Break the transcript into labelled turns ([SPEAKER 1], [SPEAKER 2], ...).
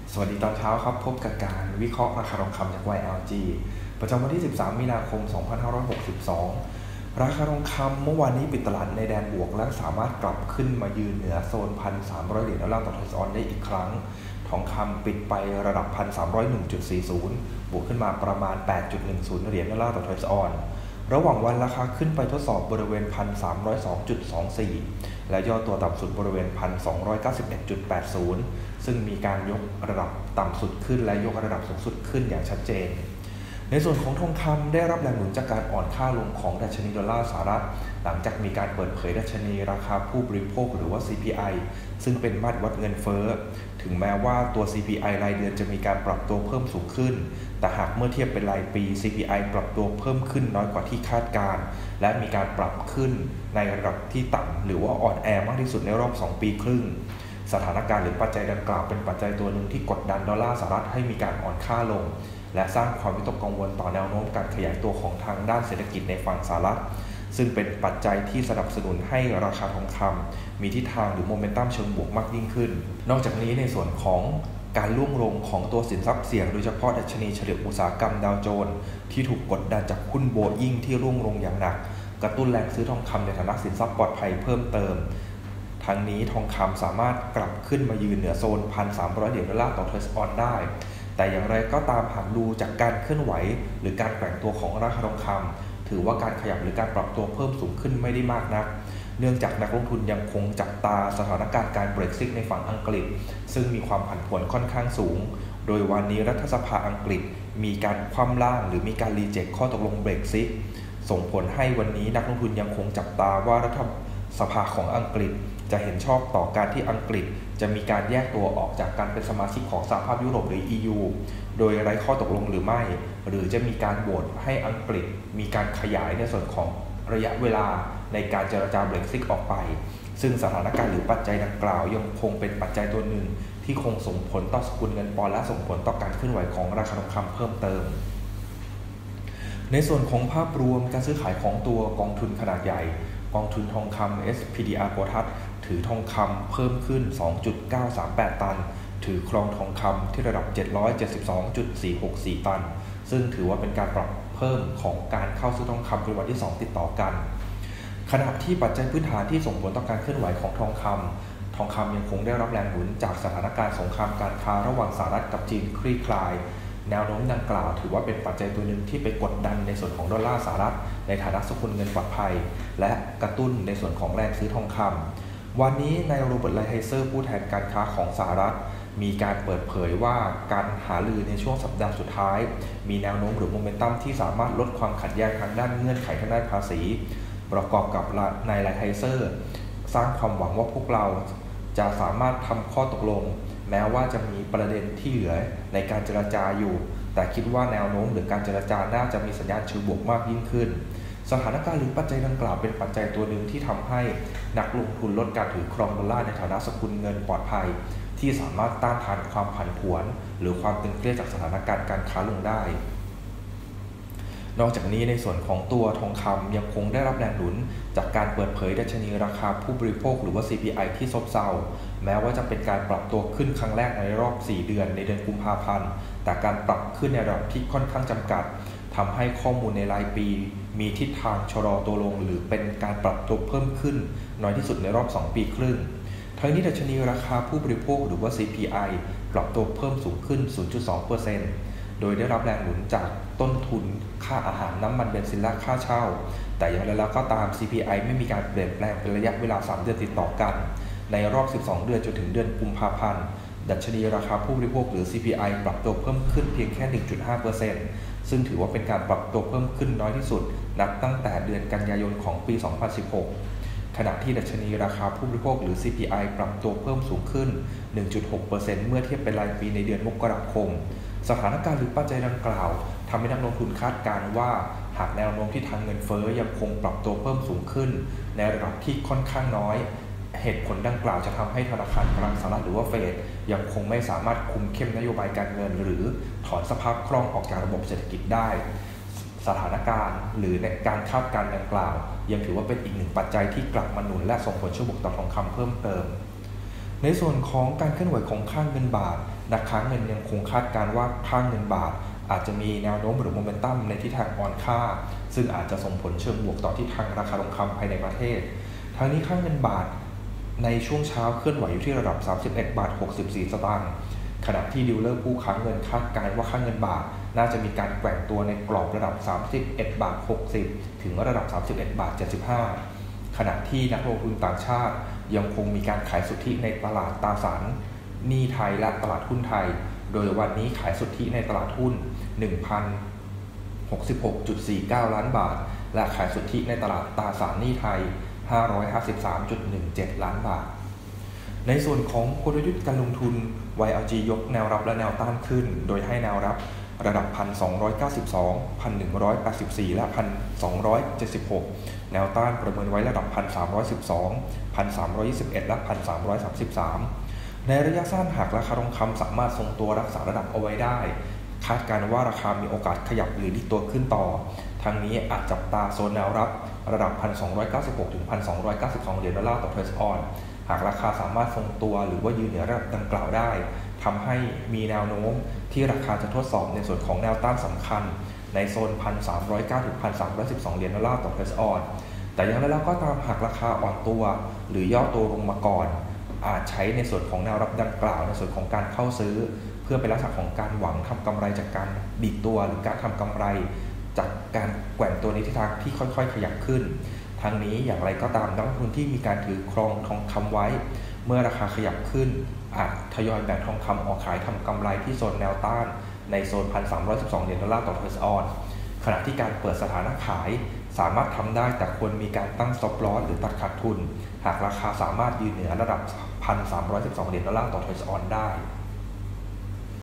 [SPEAKER 1] สวัสดีตอนเช้าครับพบกับการวิเคราะห์ราคาทองคำจาก YLG ประจำวันที่ 13 มีนาคม 2562 ราคาทองคำเมื่อวานนี้ปิดตลาดในแดนบวกและสามารถกลับขึ้นมายืนเหนือโซน 1,300 เหรียญดอลลาร์ต่อทรัลล์ออนได้อีกครั้งทองคำปิดไประดับ 1,301.40 บวกขึ้นมาประมาณ 8.10 เหรียญดอลลาร์ต่อทรัลล์ออนระหว่างวันราคาขึ้นไปทดสอบบริเวณ 1,302.24 และย่อตัวต่ำสุดบริเวณ 1,291.80 ซึ่งมีการยกระดับต่ำสุดขึ้นและยกระดับสูงสุดขึ้นอย่างชัดเจนในส่วนของทองคำได้รับแรงหนุนจากการอ่อนค่าลงของดัชนีดอลลาร์สหรัฐหลังจากมีการเปิดเผยดัชนีราคาผู้บริโภคหรือว่า CPI ซึ่งเป็นมาตรวัดเงินเฟ้อถึงแม้ว่าตัว CPI รายเดือนจะมีการปรับตัวเพิ่มสูงขึ้นแต่หากเมื่อเทียบเป็นรายปี CPI ปรับตัวเพิ่มขึ้นน้อยกว่าที่คาดการณ์และมีการปรับขึ้นในระดับที่ต่ำหรือว่าอ่อนแอมากที่สุดในรอบ2 ปีครึ่งสถานการณ์หรือปัจจัยดังกล่าวเป็นปัจจัยตัวหนึ่งที่กดดันดอลลาร์สหรัฐให้มีการอ่อนค่าลงและสร้างความวิตกกังวลต่อแนวโน้มการขยายตัวของทางด้านเศรษฐกิจในฝั่งสหรัฐซึ่งเป็นปัจจัยที่สนับสนุนให้ราคาทองคำมีทิศทางหรือโมเมนตัมเชิงบวกมากยิ่งขึ้นนอกจากนี้ในส่วนของการร่วงลงของตัวสินทรัพย์เสี่ยงโดยเฉพาะดัชนีเฉลี่ยอุตสาหกรรมดาวโจนส์ที่ถูกกดดันจากหุ้นโบอิ้งที่ร่วงลงอย่างหนักกระตุ้นแรงซื้อทองคำในฐานะสินทรัพย์ปลอดภัยเพิ่มเติมทั้งนี้ทองคำสามารถกลับขึ้นมายืนเหนือโซน 1,300 เหรียญดอลลาร์ต่อทรัลล์ออนได้แต่อย่างไรก็ตามหากดูจากการเคลื่อนไหวหรือการแกว่งตัวของราคาทองคำถือว่าการขยับหรือการปรับตัวเพิ่มสูงขึ้นไม่ได้มากนักเนื่องจากนักลงทุนยังคงจับตาสถานการณ์การเบรกซิตในฝั่งอังกฤษซึ่งมีความผันผวนค่อนข้างสูงโดยวันนี้รัฐสภาอังกฤษมีการคว่ำร่างหรือมีการรีเจ็คข้อตกลงเบรกซิตส่งผลให้วันนี้นักลงทุนยังคงจับตาว่ารัฐสภาของอังกฤษจะเห็นชอบต่อการที่อังกฤษจะมีการแยกตัวออกจากการเป็นสมาชิกของสหภาพยุโรปหรือ EU โดยไร้ข้อตกลงหรือไม่หรือจะมีการโหวตให้อังกฤษมีการขยายในส่วนของระยะเวลาในการเจรจาเบรกซิตออกไปซึ่งสถานการณ์หรือปัจจัยดังกล่าวยังคงเป็นปัจจัยตัวหนึ่งที่คงส่งผลต่อสกุลเงินปอนด์และส่งผลต่อการเคลื่อนไหวของราคาทองคำเพิ่มเติมในส่วนของภาพรวมการซื้อขายของตัวกองทุนขนาดใหญ่กองทุนทองคำ SPDR Quotas ถือทองคำเพิ่มขึ้น 2.938 ตันถือครองทองคำที่ระดับ 772.464 ตันซึ่งถือว่าเป็นการปรับเพิ่มของการเข้าซื้อทองคำเป็นวันที่2ติดต่อกันขณะที่ปัจจัยพื้นฐานที่ส่งผลต่อการเคลื่อนไหวของทองคำยังคงได้รับแรงหนุนจากสถานการณ์สงครามการค้าระหว่างสหรัฐกับจีนคลี่คลายแนวโน้มดังกล่าวถือว่าเป็นปัจจัยตัวหนึ่งที่ไปกดดันในส่วนของดอลลาร์สหรัฐในฐานะสกุลเงินปลอดภัยและกระตุ้นในส่วนของแรงซื้อทองคำวันนี้นายโรเบิร์ต ไลท์ไฮเซอร์ผู้แทนการค้าของสหรัฐมีการเปิดเผยว่าการหารือในช่วงสัปดาห์สุดท้ายมีแนวโน้มหรือโมเมนตัมที่สามารถลดความขัดแย้งทางด้านเงื่อนไขทางด้านภาษีประกอบกับนายไลท์ไฮเซอร์สร้างความหวังว่าพวกเราจะสามารถทำข้อตกลงแม้ว่าจะมีประเด็นที่เหลือในการเจรจาอยู่แต่คิดว่าแนวโน้มหรือการเจรจาน่าจะมีสัญญาณเชิงบวกมากยิ่งขึ้นสถานการณ์หรือปัจจัยดังกล่าวเป็นปัจจัยตัวหนึ่งที่ทำให้นักลงทุนลดการถือครองดอลลาร์ในฐานะสกุลเงินปลอดภัยที่สามารถต้านทานความผันผวนหรือความตึงเครียดจากสถานการณ์การค้าลงได้นอกจากนี้ในส่วนของตัวทองคำยังคงได้รับแรงหนุนจากการเปิดเผยดัชนีราคาผู้บริโภคหรือว่า CPI ที่ซบเซาแม้ว่าจะเป็นการปรับตัวขึ้นครั้งแรกในรอบ4เดือนในเดือนกุมภาพันธ์แต่การปรับขึ้นในระดับที่ค่อนข้างจำกัดทำให้ข้อมูลในรายปีมีทิศทางชะลอตัวลงหรือเป็นการปรับตัวเพิ่มขึ้นน้อยที่สุดในรอบ2 ปีครึ่งทั้งนี้ดัชนีราคาผู้บริโภคหรือว่า CPI ปรับตัวเพิ่มสูงขึ้น 0.2%โดยได้รับแรงหนุนจากต้นทุนค่าอาหารน้ำมันเบนซินและค่าเช่าแต่อย่างไรแล้วก็ตาม CPI ไม่มีการเปลี่ยนแปลงเป็นระยะเวลา3 เดือนติดต่อกันในรอบ12 เดือนจนถึงเดือนกุมภาพันธ์ดัชนีราคาผู้บริโภคหรือ CPI ปรับตัวเพิ่มขึ้นเพียงแค่ 1.5% ซึ่งถือว่าเป็นการปรับตัวเพิ่มขึ้นน้อยที่สุดนับตั้งแต่เดือนกันยายนของปี 2016 ขณะที่ดัชนีราคาผู้บริโภคหรือ CPI ปรับตัวเพิ่มสูงขึ้น 1.6% เมื่อเทียบเป็นรายปีในเดือนมกราคมสถานการณ์หรือปัจจัยดังกล่าวทำให้นักลงทุนคาดการณ์ว่าหากแนวโน้มที่ทางเงินเฟ้อยังคงปรับตัวเพิ่มสูงขึ้นในระดับที่ค่อนข้างน้อยเหตุผลดังกล่าวจะทำให้ธนาคารกลางสหรัฐหรือว่าเฟดยังคงไม่สามารถคุมเข้มนโยบายการเงินหรือถอนสภาพคล่องออกจากระบบเศรษฐกิจได้สถานการณ์หรือในการคาดการณ์ดังกล่าวยังถือว่าเป็นอีกหนึ่งปัจจัยที่กลับมาหนุนและส่งผลเชิงบวกต่อทองคำเพิ่มเติมในส่วนของการเคลื่อนไหวของค่าเงินบาทนักค้าเงินยังคงคาดการณ์ว่าค่าเงินบาทอาจจะมีแนวโน้มหรือโมเมนตัมในทิศทางอ่อนค่าซึ่งอาจจะส่งผลเชิงบวกต่อทิศทางราคาทองคำภายในประเทศทั้งนี้ค่าเงินบาทในช่วงเช้าเคลื่อนไหวอยู่ที่ระดับ 31 บาท 64 สตางค์ขณะที่ดีลเลอร์ผู้ค้าเงินคาดการณ์ว่าค่าเงินบาทน่าจะมีการแกว่งตัวในกรอบระดับ 31 บาท 60 ถึงระดับ 31 บาท 75 ขณะที่นักลงทุนต่างชาติยังคงมีการขายสุทธิในตลาดตราสารหนี้ไทยและตลาดหุ้นไทยโดยวันนี้ขายสุทธิในตลาดหุ้น 1,066.49 ล้านบาทและขายสุทธิในตลาดตราสารหนี้ไทย 553.17 ล้านบาทในส่วนของกลยุทธ์การลงทุน YLG ยกแนวรับและแนวต้านขึ้นโดยให้แนวรับระดับ 1,292 1,184 และ 1,276 แนวต้านประเมินไว้ระดับ 1,312 1,321 และ 1,333 ในระยะสั้นหากราคาทองคำสามารถทรงตัวรักษาระดับเอาไว้ได้คาดการณ์ว่าราคามีโอกาสขยับหรือดิดตัวขึ้นต่อทั้งนี้อาจจับตาโซนแนวรับระดับ 1,296 ถึง 1,292 เหรียญดอลลาร์ต่อเพรสออนหากราคาสามารถทรงตัวหรือว่ายืนเหนือระดับดังกล่าวได้ทำให้มีแนวโน้มที่ราคาจะทดสอบในส่วนของแนวต้านสำคัญในโซน 1,309 ถึง 1,312 เหรียญดอลลาร์ต่อเพรสออนแต่อย่างไรแล้วก็ตามหากราคาอ่อนตัวหรือย่อตัวลงมาก่อนอาจใช้ในส่วนของแนวรับดังกล่าวในส่วนของการเข้าซื้อเพื่อเป็นลักษณะของการหวังทำกำไรจากการดิดตัวหรือการทำกำไรจากการแกว่งตัวในทิศทางที่ค่อยๆขยับขึ้นทั้งนี้อย่างไรก็ตามนักลงทุนที่มีการถือครองทองคำไว้เมื่อราคาขยับขึ้นอาจทยอยแบ่งทองคำออกขายทำกำไรที่โซนแนวต้านในโซน 1,312 เหรียญดอลลาร์ต่อเพรสออนขณะที่การเปิดสถานะขายสามารถทำได้แต่ควรมีการตั้ง stop loss หรือตัดขาดทุนหากราคาสามารถยืนเหนือระดับ 1,312 เหรียญดอลลาร์ต่อเพรสออนได้